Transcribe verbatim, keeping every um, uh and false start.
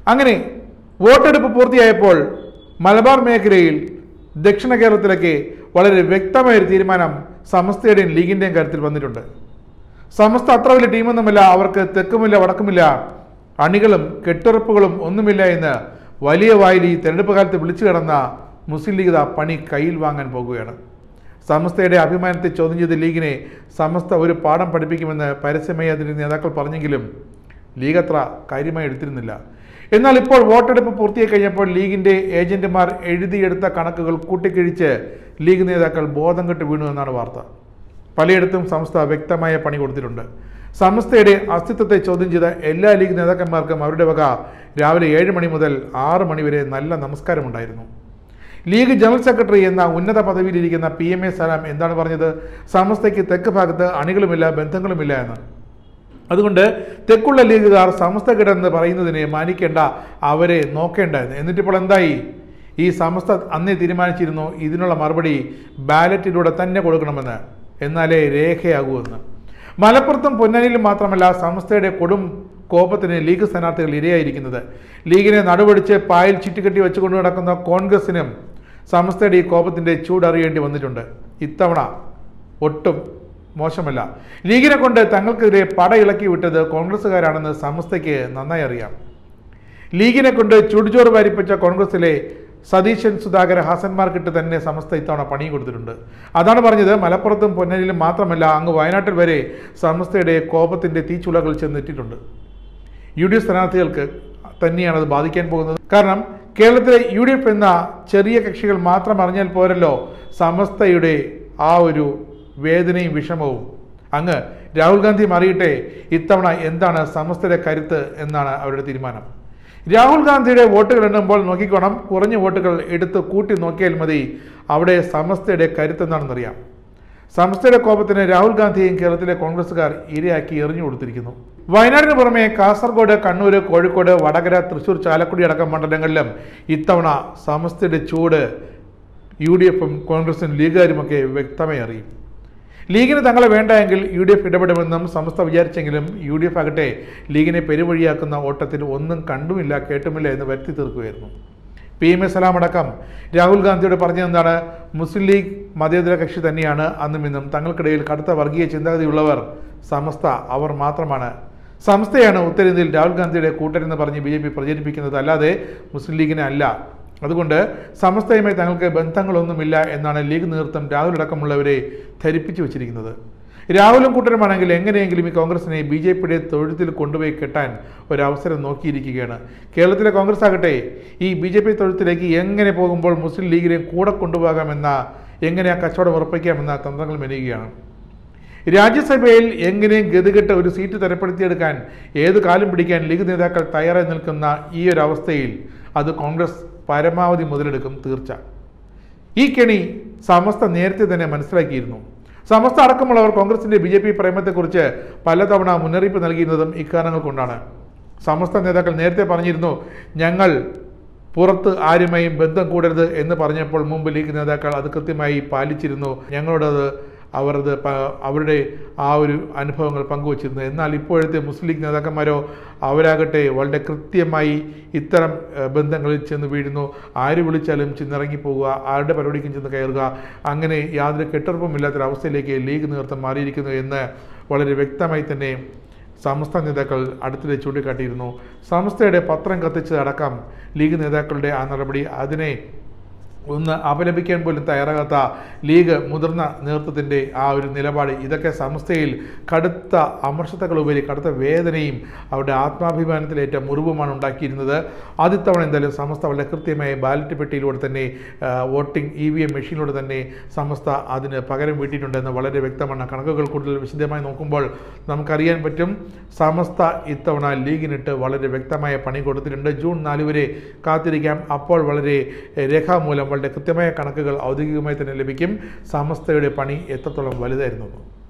അങ്ങനെ വോട്ടെടുപ്പ് പൂർത്തിയായപ്പോൾ മലബാർ മേഖലയിൽ ദക്ഷിണ കേരളത്തിലേക്ക് വളരെ വ്യക്തമായൊരു തീരുമാനം സമസ്തയുടെയും ലീഗിൻ്റെയും കാര്യത്തിൽ വന്നിട്ടുണ്ട്. സമസ്ത അത്ര വലിയ ടീമൊന്നുമില്ല, അവർക്ക് തെക്കുമില്ല വടക്കുമില്ല, അണികളും കെട്ടുറപ്പുകളും ഒന്നുമില്ല എന്ന് വലിയ വായിൽ ഈ തെരഞ്ഞെടുപ്പ് കാലത്ത് വിളിച്ചു കിടന്ന മുസ്ലിം ലീഗ് പണി കയ്യിൽ വാങ്ങാൻ പോകുകയാണ്. സമസ്തയുടെ അഭിമാനത്തെ ചോദ്യം ചെയ്ത ലീഗിനെ സമസ്ത ഒരു പാഠം പഠിപ്പിക്കുമെന്ന് പരസ്യമായി അതിൻ്റെ നേതാക്കൾ പറഞ്ഞെങ്കിലും ലീഗ് അത്ര കാര്യമായി എടുത്തിരുന്നില്ല. എന്നാൽ ഇപ്പോൾ വോട്ടെടുപ്പ് പൂർത്തിയായി കഴിഞ്ഞപ്പോൾ ലീഗിൻ്റെ ഏജന്റുമാർ എഴുതിയെടുത്ത കണക്കുകൾ കൂട്ടിക്കിഴിച്ച് ലീഗ് നേതാക്കൾ ബോധം കെട്ട് വീണു എന്നാണ് വാർത്ത. പലയിടത്തും സമസ്ത വ്യക്തമായ പണി കൊടുത്തിട്ടുണ്ട്. സമസ്തയുടെ അസ്തിത്വത്തെ ചോദ്യം ചെയ്ത എല്ലാ ലീഗ് നേതാക്കന്മാർക്കും അവരുടെ വക രാവിലെ ഏഴ് മണി മുതൽ ആറ് മണി വരെ നല്ല നമസ്കാരമുണ്ടായിരുന്നു. ലീഗ് ജനറൽ സെക്രട്ടറി എന്ന ഉന്നത പദവിയിലിരിക്കുന്ന പി എം എ സലാം എന്താണ് പറഞ്ഞത്? സമസ്തയ്ക്ക് തെക്ക് ഭാഗത്ത് അണികളുമില്ല, ബന്ധങ്ങളുമില്ല എന്ന്. അതുകൊണ്ട് തെക്കുള്ള ലീഗുകാർ സമസ്ത കിടന്ന് പറയുന്നതിനെ മാനിക്കേണ്ട, അവരെ നോക്കേണ്ടായിരുന്നു. എന്നിട്ടിപ്പോൾ എന്തായി? ഈ സമസ്ത അന്നേ തീരുമാനിച്ചിരുന്നു ഇതിനുള്ള മറുപടി ബാലറ്റിലൂടെ തന്നെ കൊടുക്കണമെന്ന്, എന്നാലേ രേഖയാകൂവെന്ന്. മലപ്പുറത്തും പൊന്നാനിയിലും മാത്രമല്ല സമസ്തയുടെ കൊടും കോപത്തിന് ലീഗ് സ്ഥാനാർത്ഥികൾ ഇരയായിരിക്കുന്നത്. ലീഗിനെ നടുവടിച്ച് പായിൽ ചുറ്റിക്കെട്ടി വെച്ചുകൊണ്ട് നടക്കുന്ന കോൺഗ്രസിനും സമസ്തയുടെ ഈ കോപത്തിൻ്റെ ചൂടറിയേണ്ടി വന്നിട്ടുണ്ട്. ഇത്തവണ ഒട്ടും മോശമല്ല. ലീഗിനെ കൊണ്ട് തങ്ങൾക്കെതിരെ പടയിളക്കി വിട്ടത് കോൺഗ്രസ്സുകാരാണെന്ന് സമസ്തയ്ക്ക് നന്നായി അറിയാം. ലീഗിനെ കൊണ്ട് ചുടുചോറ് വാരിപ്പിച്ച കോൺഗ്രസിലെ സതീശൻ സുധാകര ഹാസന്മാർക്കിട്ട് തന്നെ സമസ്ത ഇത്തവണ പണി കൊടുത്തിട്ടുണ്ട്. അതാണ് പറഞ്ഞത്. മലപ്പുറത്തും പൊന്നാനിയിലും മാത്രമല്ല അങ്ങ് വയനാട്ടിൽ വരെ സമസ്തയുടെ കോപത്തിൻ്റെ തീച്ചുളകൾ ചെന്നെത്തിയിട്ടുണ്ട്. യു ഡി എഫ് സ്ഥാനാർത്ഥികൾക്ക് തന്നെയാണ് അത് ബാധിക്കാൻ പോകുന്നത്. കാരണം കേരളത്തിലെ യു ഡി എഫ് എന്ന ചെറിയ കക്ഷികൾ മാത്രം അറിഞ്ഞാൽ പോരല്ലോ സമസ്തയുടെ ആ ഒരു വേദനയും വിഷമവും. അങ്ങ് രാഹുൽ ഗാന്ധി അറിയട്ടെ ഇത്തവണ എന്താണ് സമസ്തയുടെ കരുത്ത് എന്നാണ് അവരുടെ തീരുമാനം. രാഹുൽ ഗാന്ധിയുടെ വോട്ടുകൾ എണ്ണുമ്പോൾ നോക്കിക്കോണം, കുറഞ്ഞ വോട്ടുകൾ എടുത്ത് കൂട്ടി നോക്കിയാൽ മതി അവിടെ സമസ്തയുടെ കരുത്ത് എന്താണെന്നറിയാം. സമസ്തയുടെ കോപത്തിന് രാഹുൽ ഗാന്ധിയെയും കേരളത്തിലെ കോൺഗ്രസുകാർ ഇരയാക്കി എറിഞ്ഞു കൊടുത്തിരിക്കുന്നു. വയനാടിന് പുറമെ കാസർഗോഡ്, കണ്ണൂർ, കോഴിക്കോട്, വടകര, തൃശൂർ, ചാലക്കുടി അടക്കം മണ്ഡലങ്ങളിലും ഇത്തവണ സമസ്തയുടെ ചൂട് യു ഡി എഫും കോൺഗ്രസും ലീഗുകാരുമൊക്കെ വ്യക്തമായി അറിയും. ലീഗിന് തങ്ങളെ വേണ്ട എങ്കിൽ യു ഡി എഫ് ഇടപെടുമെന്നും സമസ്ത വിചാരിച്ചെങ്കിലും യു ഡി എഫ് ആകട്ടെ ലീഗിനെ പെരുവഴിയാക്കുന്ന ഓട്ടത്തിൽ ഒന്നും കണ്ടുമില്ല കേട്ടുമില്ല എന്ന് വരുത്തി തീർക്കുകയായിരുന്നു. പി എം എ സലാം അടക്കം രാഹുൽ ഗാന്ധിയോട് പറഞ്ഞതെന്താണ്? മുസ്ലിം ലീഗ് മതേതര കക്ഷി തന്നെയാണ്, അന്നും ഇന്നും തങ്ങൾക്കിടയിൽ കടുത്ത വർഗീയ ചിന്താഗതിയുള്ളവർ സമസ്ത അവർ മാത്രമാണ്. സമസ്തയാണ് ഉത്തരേന്ത്യയിൽ രാഹുൽ ഗാന്ധിയുടെ കൂട്ടരെന്ന് പറഞ്ഞ് ബി ജെ പി പ്രചരിപ്പിക്കുന്നത്, അല്ലാതെ മുസ്ലിം ലീഗിനെ അല്ല. അതുകൊണ്ട് സമസ്തയുമായി തങ്ങൾക്ക് ബന്ധങ്ങളൊന്നുമില്ല എന്നാണ് ലീഗ് നേതൃത്വം രാഹുൽ അടക്കമുള്ളവരെ ധരിപ്പിച്ചു വച്ചിരിക്കുന്നത്. രാഹുലും കൂട്ടരുമാണെങ്കിൽ എങ്ങനെയെങ്കിലും ഈ കോൺഗ്രസിനെ ബി ജെ പിയുടെ തൊഴുത്തിൽ കൊണ്ടുപോയി കെട്ടാൻ ഒരവസരം നോക്കിയിരിക്കുകയാണ്. കേരളത്തിലെ കോൺഗ്രസ് ആകട്ടെ ഈ ബി ജെ പി തൊഴുത്തിലേക്ക് എങ്ങനെ പോകുമ്പോൾ മുസ്ലിം ലീഗിനെ കൂടെ കൊണ്ടുപോകാമെന്ന, എങ്ങനെ ആ കച്ചവടം ഉറപ്പിക്കാമെന്ന തന്ത്രങ്ങൾ മെനയുകയാണ്. രാജ്യസഭയിൽ എങ്ങനെ ഗതികെട്ട് ഒരു സീറ്റ് തരപ്പെടുത്തിയെടുക്കാൻ ഏത് കാലം പിടിക്കാൻ ലീഗ് നേതാക്കൾ തയ്യാറായി നിൽക്കുന്ന ഈ ഒരു അവസ്ഥയിൽ അത് കോൺഗ്രസ് പരമാവധി മുതലെടുക്കും തീർച്ച. ഈ കെണി സമസ്ത നേരത്തെ തന്നെ മനസ്സിലാക്കിയിരുന്നു. സമസ്ത അടക്കമുള്ളവർ കോൺഗ്രസിന്റെ ബി ജെ പി പ്രേമത്തെക്കുറിച്ച് പലതവണ മുന്നറിയിപ്പ് നൽകിയിരുന്നതും ഇക്കാരണങ്ങൾ കൊണ്ടാണ്. സമസ്ത നേതാക്കൾ നേരത്തെ പറഞ്ഞിരുന്നു ഞങ്ങൾ പുറത്ത് ആരുമായും ബന്ധം കൂടരുത് എന്ന് പറഞ്ഞപ്പോൾ മുമ്പ് ലീഗ് നേതാക്കൾ അത് കൃത്യമായി പാലിച്ചിരുന്നു. ഞങ്ങളോടത് അവർ അത് അവരുടെ ആ ഒരു അനുഭവങ്ങൾ പങ്കുവച്ചിരുന്നു. എന്നാൽ ഇപ്പോഴത്തെ മുസ്ലിം ലീഗ് നേതാക്കന്മാരോ അവരാകട്ടെ വളരെ കൃത്യമായി ഇത്തരം ബന്ധങ്ങളിൽ ചെന്ന് വീഴുന്നു. ആര് വിളിച്ചാലും ചെന്നിറങ്ങിപ്പോവുക, ആരുടെ പരിപാടിക്കും ചെന്ന് കയറുക, അങ്ങനെ യാതൊരു കെട്ടുറപ്പുമില്ലാത്തൊരവസ്ഥയിലേക്ക് ലീഗ് നേതൃത്വം മാറിയിരിക്കുന്നു എന്ന് വളരെ വ്യക്തമായി തന്നെ സമസ്ത നേതാക്കൾ അടുത്തിടെ ചൂണ്ടിക്കാട്ടിയിരുന്നു. സമസ്തയുടെ പത്രം കത്തിച്ചതടക്കം ലീഗ് നേതാക്കളുടെ ആ നടപടി, അതിനെ ഒന്ന് അപലപിക്കാൻ പോലും തയ്യാറാകാത്ത ലീഗ് മുതിർന്ന നേതൃത്വത്തിൻ്റെ ആ ഒരു നിലപാട്, ഇതൊക്കെ സമസ്തയിൽ കടുത്ത അമർഷതകളുപരി കടുത്ത വേദനയും അവരുടെ ആത്മാഭിമാനത്തിലേറ്റ മുറിവുമാണ് ഉണ്ടാക്കിയിരുന്നത്. ആദ്യത്തവണ എന്തായാലും സമസ്ത വളരെ കൃത്യമായ ബാലറ്റ് പെട്ടിയിലൂടെ തന്നെ വോട്ടിംഗ് ഇ വി എം മെഷീനിലൂടെ തന്നെ സമസ്ത അതിന് പകരം വീട്ടിയിട്ടുണ്ടെന്ന് വളരെ വ്യക്തമാണ്. കണക്കുകൾ കൂടുതൽ വിശദമായി നോക്കുമ്പോൾ നമുക്കറിയാൻ പറ്റും സമസ്ത ഇത്തവണ ലീഗിനിട്ട് വളരെ വ്യക്തമായ പണി കൊടുത്തിട്ടുണ്ട്. ജൂൺ നാല് വരെ കാത്തിരിക്കാം. അപ്പോൾ വളരെ രേഖാമൂലം വളരെ കൃത്യമായ കണക്കുകൾ ഔദ്യോഗികമായി തന്നെ ലഭിക്കും സമസ്തയുടെ പണി എത്രത്തോളം വലുതായിരുന്നു.